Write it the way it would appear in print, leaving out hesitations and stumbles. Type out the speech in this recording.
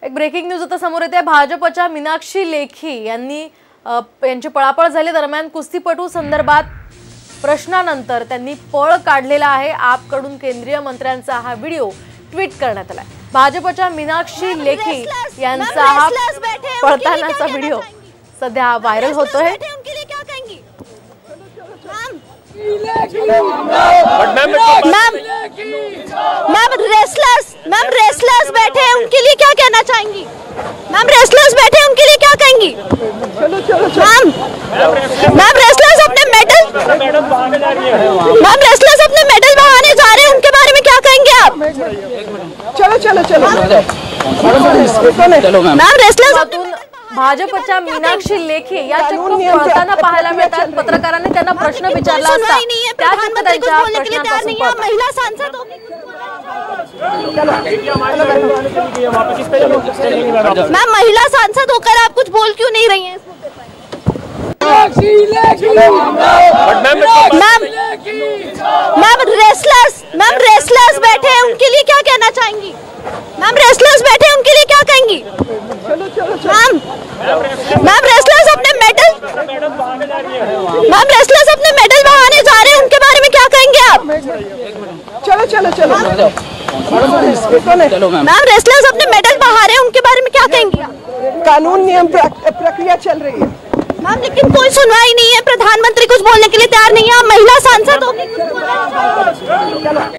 एक breaking news आता समोर येते। भाजपच्या मीनाक्षी लेखी यांची पळापळ झाली दरम्यान कुस्तीपटू संदर्भात प्रश्नानंतर त्यांनी पळ काढलेला आहे। आपकडून केंद्रीय मंत्र्यांचा हा व्हिडिओ ट्वीट करण्यात आलाय। भाजपच्या मीनाक्षी लेखी यांचा हा पळतानाचा व्हिडिओ सध्या व्हायरल होतोय। मैम रेसलर्स बैठे हैं, उनके लिए क्या कहना चाहेंगी? मैम रेसलर्स बैठे हैं, उनके लिए क्या कहेंगी? मैम रेसलर्स अपने मेडल बहाने जा रहे हैं, उनके बारे में क्या कहेंगे आप? चलो मैम रेसलर्स भाजपच्या मीनाक्षी लेखी या चक्क पळताना पाहायला मिळतात। पत्रकारांनी त्यांना प्रश्न विचारला असता त्या चक्क त्यांच्या प्रश्नांपासून पळतात। महिला सांसद मैम महिला सांसद होकर आप कुछ बोल क्यों नहीं रही हैं? मैम रेसलर्स बैठे हैं, उनके लिए क्या कहना चाहेंगी? मैम रेसलर्स बैठे हैं, उनके लिए क्या कहेंगी? मैम रेसलर्स अपने मेडल बहाने जा रहे हैं, उनके बारे में क्या कहेंगे आप? मैम रेसलर्स अपने मेडल बहा रहे हैं, उनके बारे में क्या कहेंगी आप? कानून नियम प्रक्रिया चल रही है मैम, लेकिन कोई सुनवाई नहीं है। प्रधानमंत्री कुछ बोलने के लिए तैयार नहीं है। आप महिला सांसद हो।